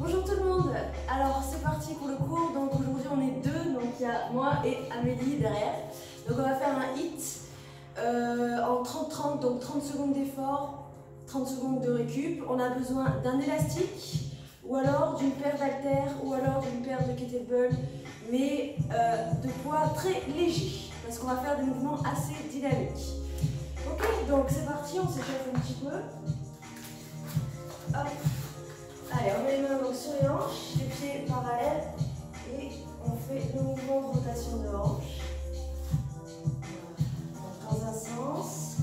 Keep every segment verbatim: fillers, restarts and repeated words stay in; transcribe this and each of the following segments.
Bonjour tout le monde. Alors c'est parti pour le cours. Donc aujourd'hui on est deux, donc il y a moi et Amélie derrière. Donc on va faire un hit euh, en trente trente, donc trente secondes d'effort, trente secondes de récup. On a besoin d'un élastique ou alors d'une paire d'haltères ou alors d'une paire de kettlebell, mais euh, de poids très léger parce qu'on va faire des mouvements assez dynamiques. Ok, donc c'est parti, on s'échauffe un petit peu. Hop. Allez, on met les mains donc sur les hanches, les pieds parallèles et on fait le mouvement de rotation de hanche. Dans un sens,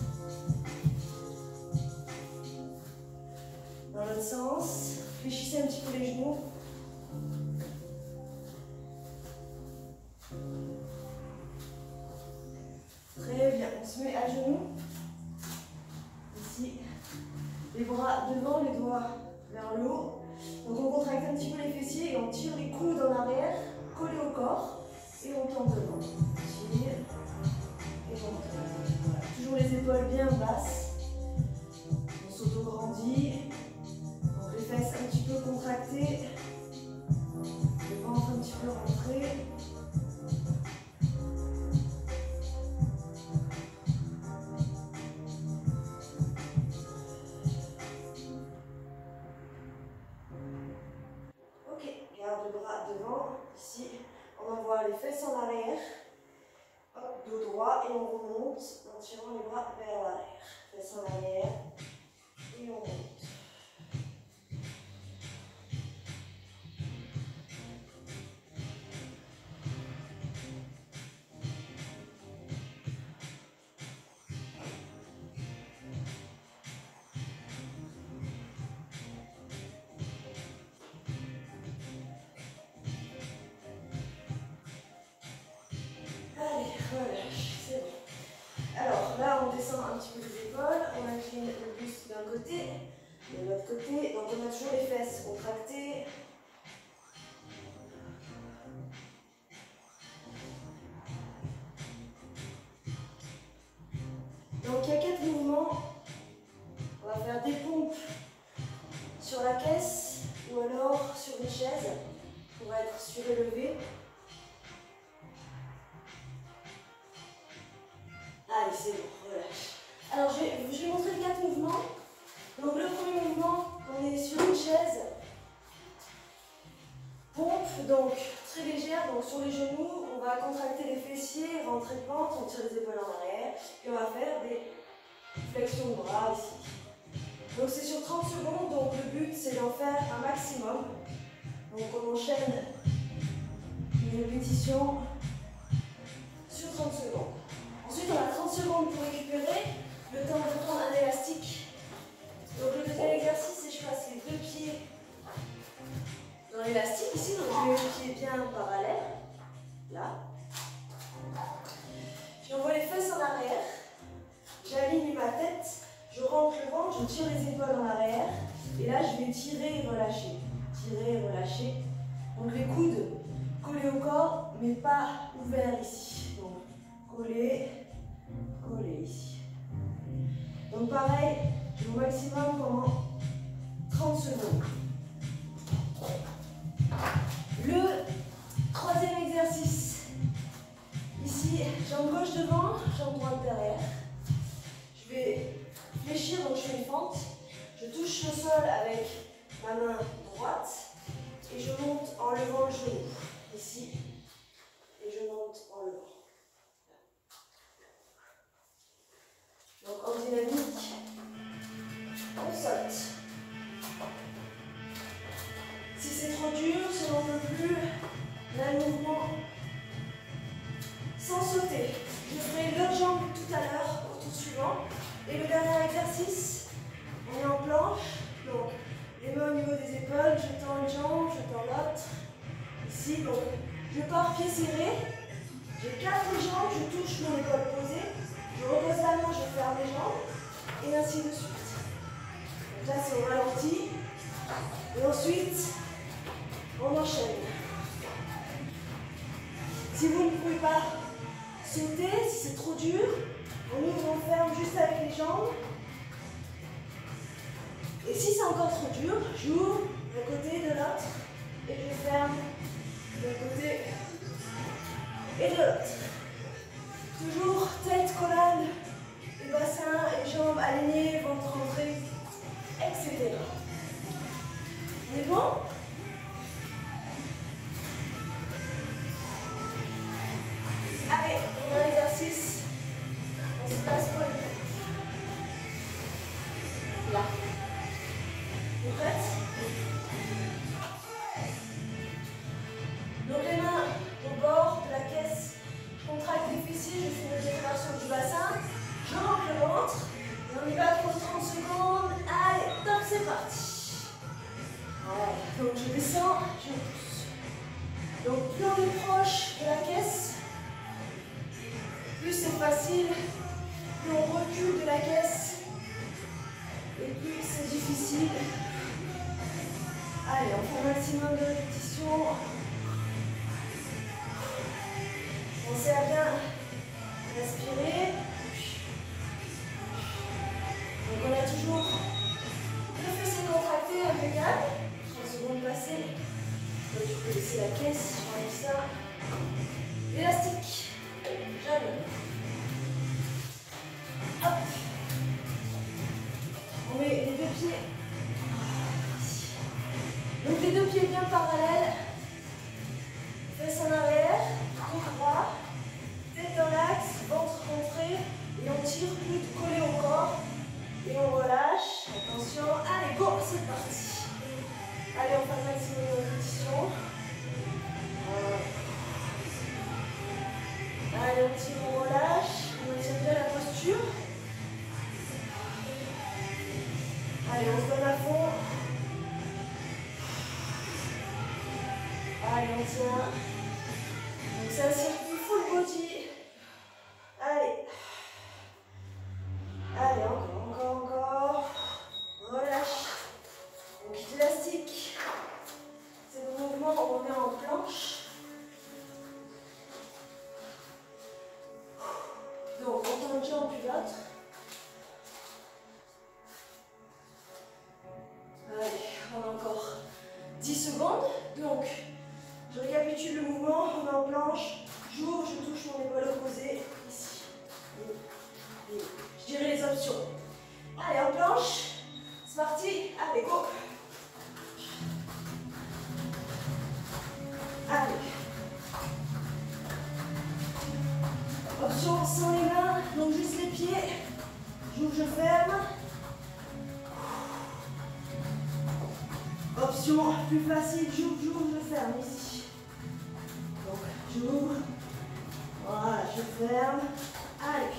dans l'autre sens. Fléchissez un petit peu les genoux. Très bien, on se met à genoux. Ici, les bras devant, les doigts vers le haut. Donc on contracte un petit peu les fessiers et on tire les coudes en arrière, collés au corps, et on tourne devant. On tire et on tourne. Voilà. Toujours les épaules bien basses. On s'auto-grandit. Donc les fesses un petit peu contractées. Le ventre un petit peu rentré. Le bras devant, ici, on envoie les fesses en arrière, hop, dos droit et on remonte en tirant les bras vers l'arrière. Fesses en arrière et on remonte. Allez, relâche, c'est bon. Alors là, on descend un petit peu les épaules, on incline le buste d'un côté, de l'autre côté. Donc on a toujours les fesses contractées. Donc il y a quatre mouvements. On va faire des pompes sur la caisse ou alors sur une chaise pour être surélevé. Allez, c'est bon, relâche. Alors, je vais, je vais montrer les quatre mouvements. Donc, le premier mouvement, on est sur une chaise. Pompe, donc très légère, donc sur les genoux, on va contracter les fessiers, rentrer de pente, on tire les épaules en arrière, et on va faire des flexions de bras ici. Donc, c'est sur trente secondes, donc le but, c'est d'en faire un maximum. Donc, on enchaîne une répétition sur trente secondes. Ensuite, on a trente secondes pour récupérer, le temps de prendre un élastique. Donc le deuxième exercice, c'est que je passe les deux pieds dans l'élastique ici, donc je mets les pieds bien parallèles, là. J'envoie les fesses en arrière, j'aligne ma tête, je rentre le ventre, je tire les épaules en arrière, et là je vais tirer et relâcher, tirer et relâcher. Donc les coudes collés au corps, mais pas ouverts ici. Donc coller, coller ici. Donc pareil, au maximum pendant trente secondes. Le troisième exercice. Ici, jambe gauche devant, jambe droite derrière. Je vais fléchir, donc je fais une fente. Je touche le sol avec ma main droite et je monte en levant le genou. Ici, et je monte en levant. Donc en dynamique, on saute. Si c'est trop dur, si on n'en peut plus, là le mouvement sans sauter. Je ferai l'autre jambe tout à l'heure au tour suivant. Et le dernier exercice, on est en planche. Donc les mains au niveau des épaules, je tends une jambe, je tends l'autre. Ici, donc je pars pied serré. J'ai quatre jambes, je touche mon épaule posée. Je repose la main, je ferme les jambes, et ainsi de suite. Donc là, c'est au ralenti. Et ensuite, on enchaîne. Si vous ne pouvez pas sauter, si c'est trop dur, on ouvre, on ferme juste avec les jambes. Et si c'est encore trop dur, j'ouvre d'un côté et de l'autre. Et de l'autre. Toujours tête, colonne, les bassins, les jambes alignées, ventre rentré, et cetera. On est bon? Allez, on a un exercice. On se place pour les pompes. Là. Vous êtes prêtes? Donc les mains au bord de la caisse. Je contracte les fessiers, je fais une rétraction du bassin. Je rentre le ventre. Et on y va pour trente secondes. Allez, top, c'est parti. Voilà. Donc je descends, je pousse. Donc plus on est proche de la caisse, plus c'est facile, plus on recule de la caisse, et plus c'est difficile. Allez, on fait un maximum de répétitions. Pensez à bien respirer. Donc on a toujours le fessier contracté, impeccable. trente secondes passées. Donc tu peux laisser la caisse, je ça. L'élastique. Jamais. Hop. On met les deux pieds. Donc les deux pieds bien parallèles. Fesses en arrière, dos droit. Tête dans l'axe, ventre rentré. Et on tire plus collé au corps. Et on relâche. Attention. Allez, go, c'est parti. Allez, on fait un maximum de répétition. Allez, on tire, on relâche. On maintient bien la posture. Allez, on se donne à fond. Allez, on tient. Donc c'est un circuit full body. Allez. Allez, encore, encore, encore. Relâche. Donc élastique. C'est le mouvement, on remet en planche. Donc on tend une jambe puis l'autre. Allez, on a encore dix secondes. Donc, je récapitule le mouvement, on est en planche. J'ouvre, je touche mon épaule opposée. Ici. Et, et, je dirais les options. Allez, en planche. C'est parti. Allez, go. Allez. Option sans les mains, donc juste les pieds. J'ouvre, je ferme. Option plus facile, j'ouvre, j'ouvre, je ferme ici. Donc j'ouvre. Voilà, je ferme. Allez.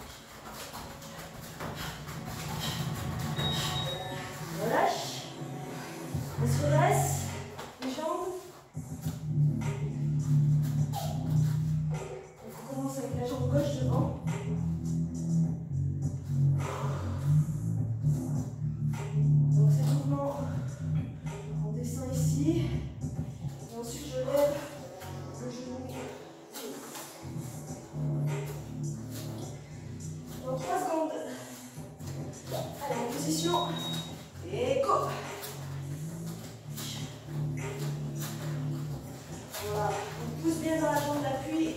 Relâche. On se redresse. Les jambes. On commence avec la jambe gauche devant. Donc c'est le mouvement. On descend ici. Et ensuite je lève le genou. Dans trois secondes. Allez, en position. Et go. Voilà. On pousse bien dans la jambe d'appui.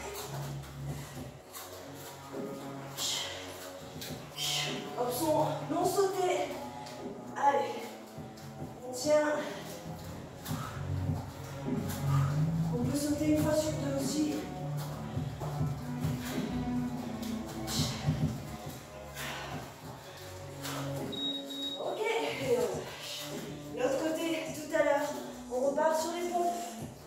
Option non sauter. Allez. On tient. On peut sauter une fois sur deux aussi. Ok. Et on lâche. L'autre côté, tout à l'heure, on repart sur les pompes.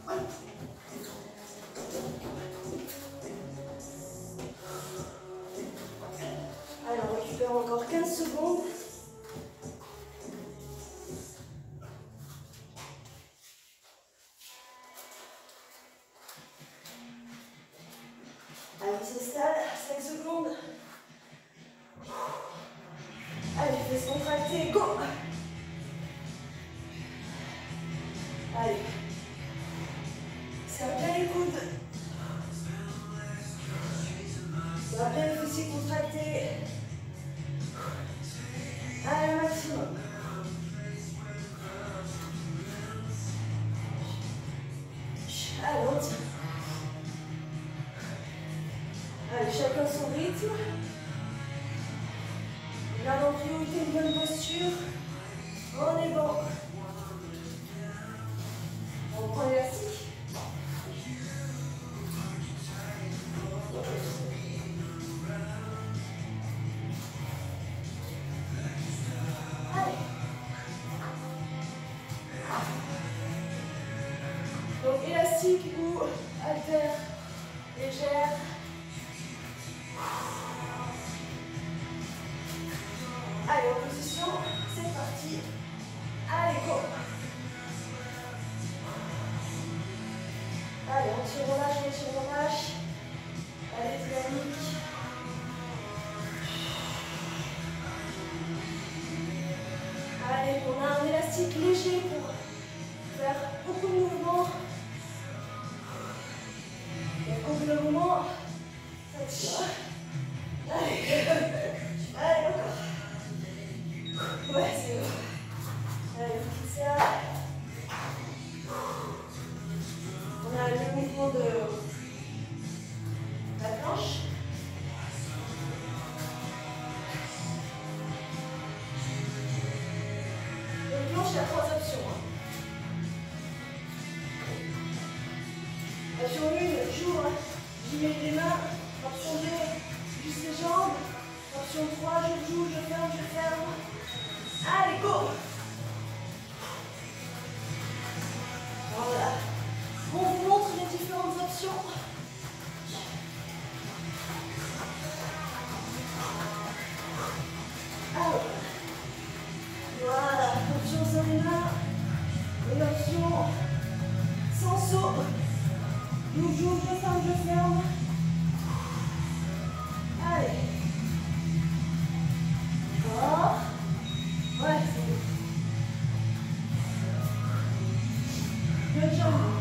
Allez, on récupère encore quinze secondes. Allez, on s'installe, cinq secondes. Allez, fesses contractées, go. Allez. Serre bien les coudes. Serre bien les fessiers contractés. Allez, un maximum. Allez, on tire. rythme. Garde en priorité une bonne posture. On est bon. On prend l'élastique. Allez. Donc élastique ou haltère légère. Allez, en position, c'est parti. Allez, go. Allez, on tire, on lâche, on tire, on lâche. Allez, dynamique. Allez, on a un élastique léger pour faire beaucoup de mouvements. Et au bout d'un moment, ça tire. Allez, allez, encore. Ouais, c'est bon. Allez, on quitte ça. On a le mouvement de la planche. La planche, il y a trois options. Option un, j'ouvre, j'y mets les mains. Option deux, juste les jambes. Option trois, je joue, je ferme, je ferme. Allez, go! Voilà. On vous montre les différentes options. Alors, voilà, option sur les mains et option sans saut. J'ouvre, je ferme, je ferme. Allez. Encore. Ouais, c'est bon. Deux jambes.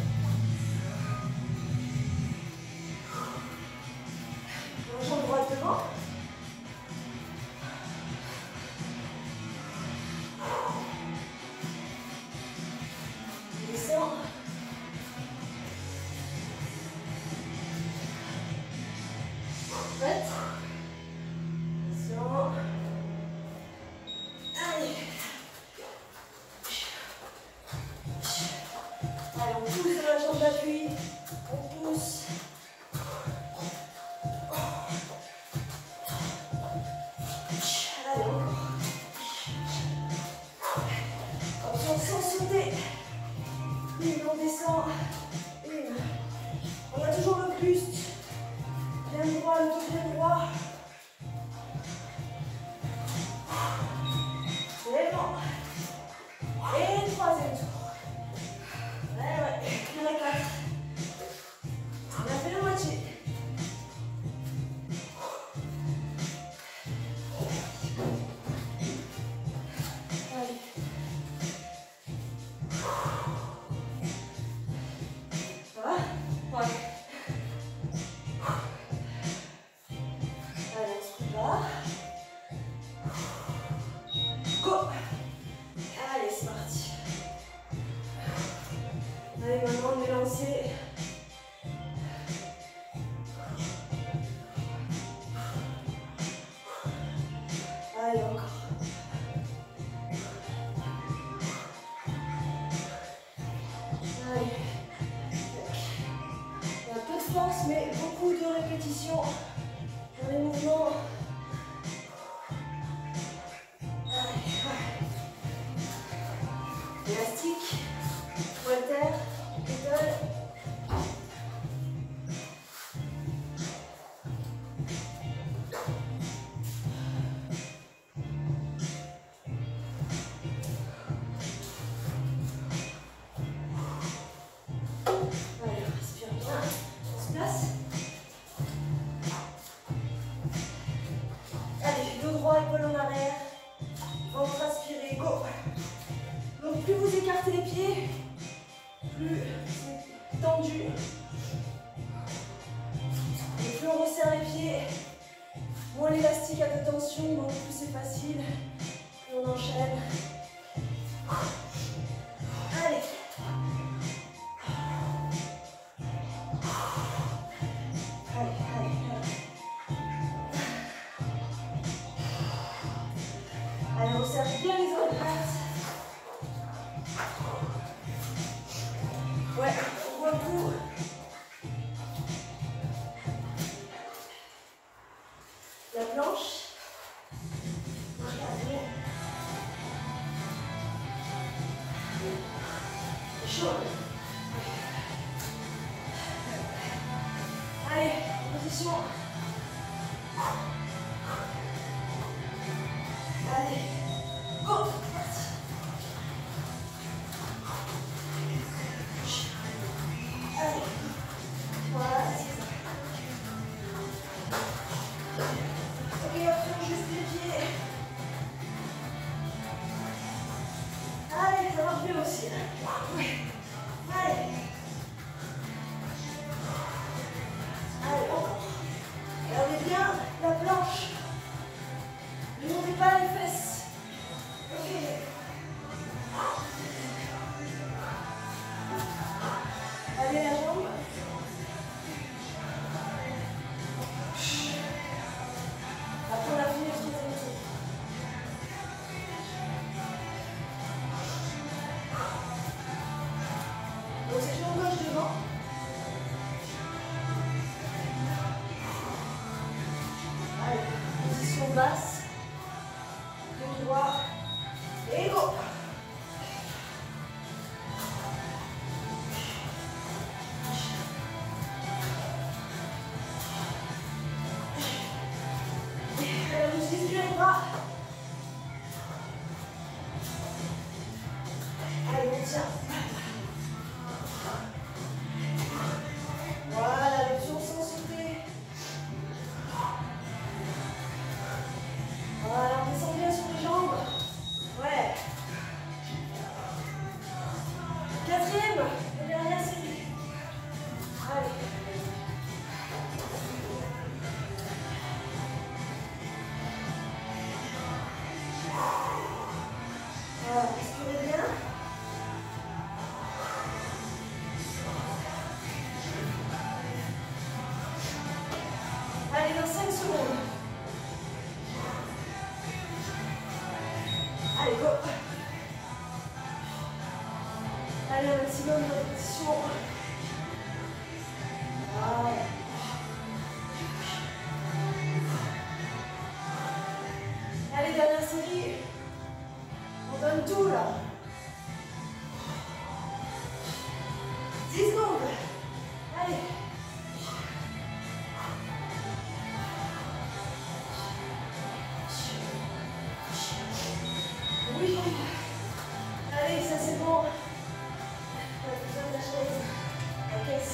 La jambe droite devant. Descends. Prête. Descends. Allez. Allez, on pousse de la jambe d'appui. On pousse. Allez, encore. Option sans sauter. Une, on descend. Une. On a toujours le buste. Bien droit, le dos bien droit. C'est bon. Et troisième tour. Ouais, ouais, il y en a quatre. On a fait la moitié. Allez. Ça va? Ouais. Allez, on se prépare. Go! Allez, c'est parti. Allez, maintenant on est lancé. Allez, encore. Allez. Il y a peu de force, mais beaucoup de répétitions dans les mouvements. Allez, ouais. Élastique, haltère, pédale. Allez, respire bien. On se place. Allez, dos droit, épaule en arrière. Ventre aspiré, go. Donc plus vous écartez les pieds, plus c'est tendu. Et plus on resserre les pieds, moins l'élastique a de tension, donc plus c'est facile. Plus on enchaîne. Allez. Allez, allez, allez. serre bien les omoplates. Ouais, on voit le coup. La planche. Chaud. Allez, position. Allez, go. Allez, voilà, c'est ça. Ok, on juste les pieds. Allez, ça marche bien aussi. Allez. Allez, encore. Regardez bien la planche. Ne montez pas les fesses. Ok. Allez, la jambe. Après, on a fini le troisième tour. Donc, c'est jambe gauche devant. Allez, position basse. Dos droit. Et go. Allez, on utilise bien les bras. Allez, on tient. Voilà, l'option sans sauter. Voilà, on descend bien sur les jambes. Ouais. Quatrième et dernière série. Allez. Voilà, respirez bien. Allez, dans cinq secondes. Allez, go. Allez, un maximum de répétition. Voilà. Allez, dernière série. On donne tout là. dix secondes. Allez. Oui. Allez, ça c'est bon. On a besoin de la chaise. La caisse.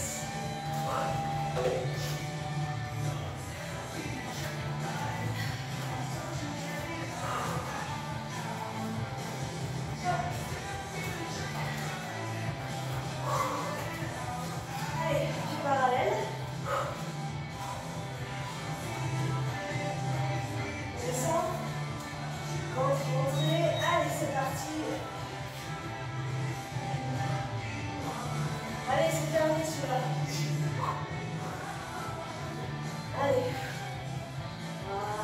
Allez, du parallèle. Descends. Rentrez. Allez, c'est parti. Allez, c'est terminé celui-là. Allez. Voilà.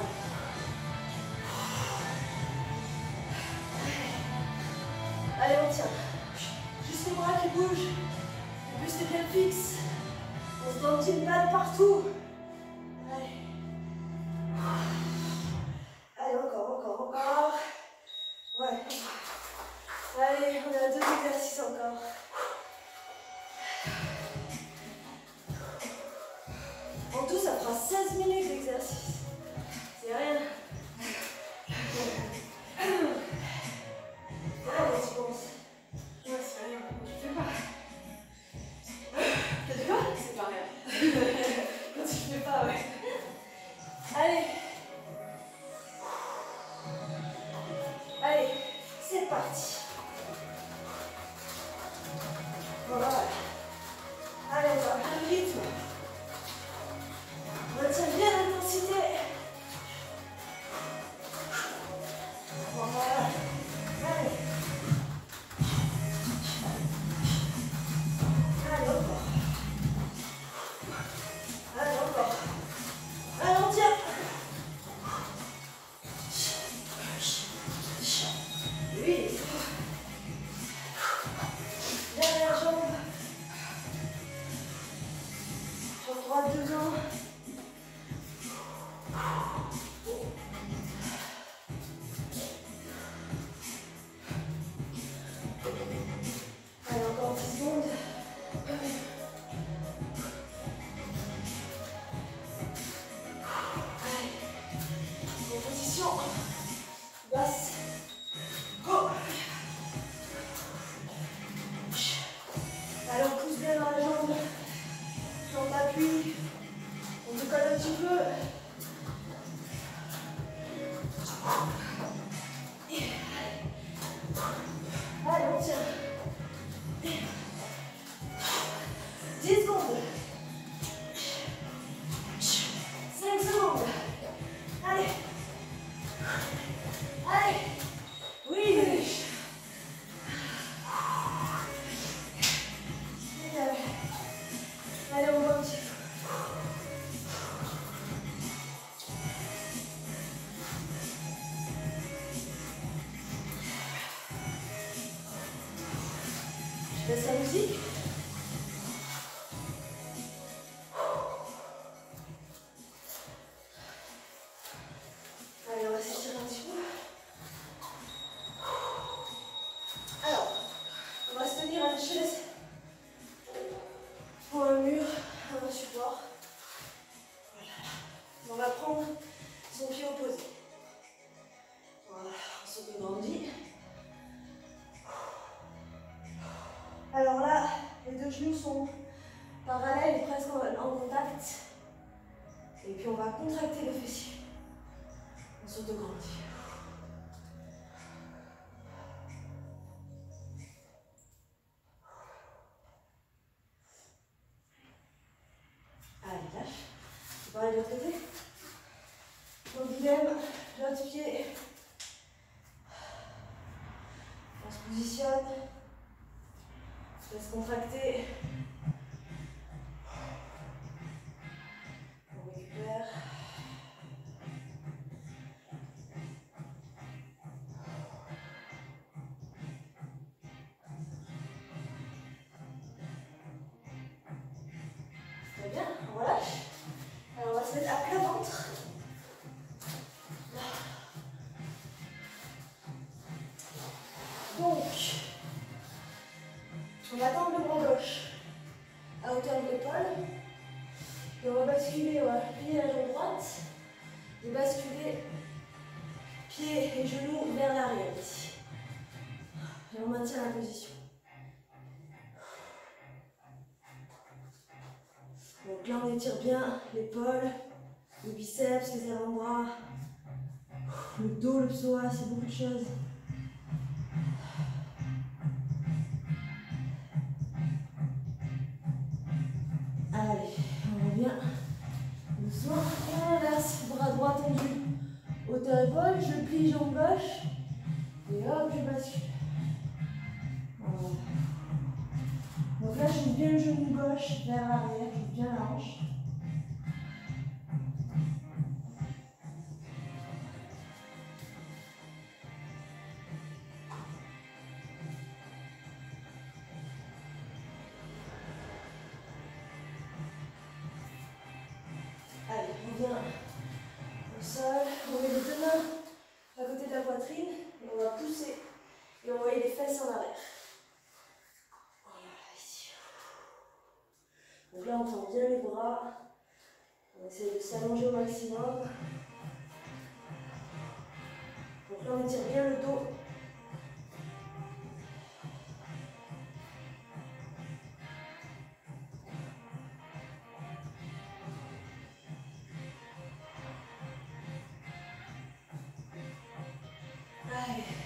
Allez, on tient. Juste les bras qui bougent. Le buste est bien fixe. On se donne une balle partout. Allez. Allez, encore, encore, encore. Ouais. Allez, on a deux exercices encore. En tout, ça fera seize minutes d'exercice. C'est rien. Allez, tu penses? Ouais, c'est rien. Tu fais pas. T'as dit quoi? C'est pas rien. Quand tu fais pas, ouais. Allez. Allez, c'est parti. Voilà. Allez, on va faire le rythme. On retient bien l'intensité. Voilà. Allez. Allez, encore. Allez, encore. Allez, on tient. dix secondes. cinq secondes. Allez. Allez. Oui. Allez, on va un petit peu. Je laisse la musique. Allez, on va s'étirer un petit peu. Alors, on va se tenir à la chaise pour un mur, un support. Voilà. On va prendre son pied opposé. Voilà, on s'autograndit. Alors là, les deux genoux sont parallèles et presque en contact. Et puis on va contracter le fessier. On s'autograndit. Allez, lâche. C'est pareil de l'autre côté. Donc idem, l'autre pied. On se positionne. On laisse contracter. On récupère. Très bien, on relâche. Alors on va se mettre à plat ventre. Donc, on va tendre le bras gauche à hauteur de l'épaule. Et on va basculer, on va plier la jambe droite. Et basculer pieds et genoux vers l'arrière ici. Et on maintient la position. Donc là on étire bien l'épaule, le biceps, les avant-bras, le dos, le psoas, c'est beaucoup de choses. Allez, on revient doucement et on inverse. Bras droit tendu, hauteur épaule, je plie jambe gauche et hop, je bascule. Voilà. Donc là, j'ouvre bien le genou gauche vers l'arrière, j'ouvre bien la hanche. Allez, on vient au sol, on met les deux mains à côté de la poitrine et on va pousser et envoyer les fesses en arrière. Voilà, ici. Donc là, on tend bien les bras, on essaie de s'allonger au maximum. Donc là, on étire bien le dos. Allez.